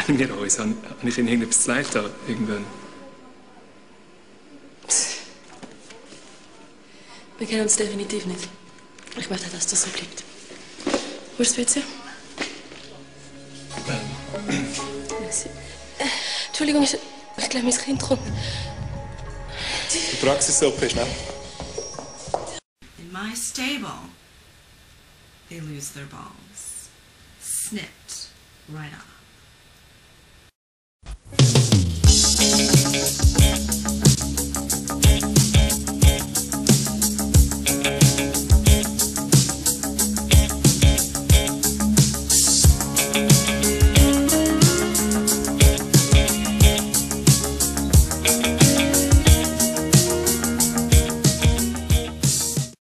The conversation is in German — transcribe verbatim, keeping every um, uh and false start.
Kennen wir uns? Habe ich Ihnen irgendetwas gezeigt da, irgendwann? Wir kennen uns definitiv nicht. Ich möchte, dass das so bleibt. Wo ist das W C? Ähm. Merci. Äh, Entschuldigung, ich, ich glaube, mein Kind kommt. Die Praxissuppe, schnell. In my stable, they lose their balls. Snipped right off.